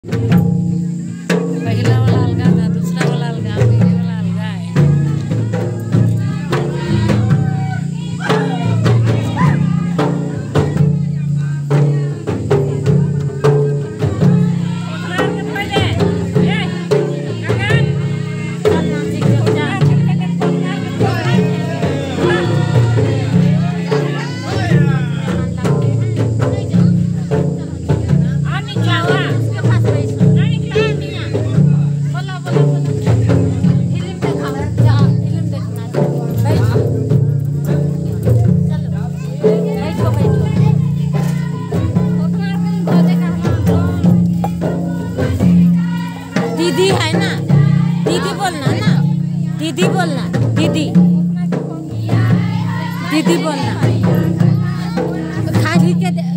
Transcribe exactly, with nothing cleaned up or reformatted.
पहला वाला अलगा था, दूसरा वाला अलगा, तीसरा वाला अलगा है। दीदी है ना, दीदी बोलना ना, दीदी बोलना, दीदी दीदी बोलना। खा के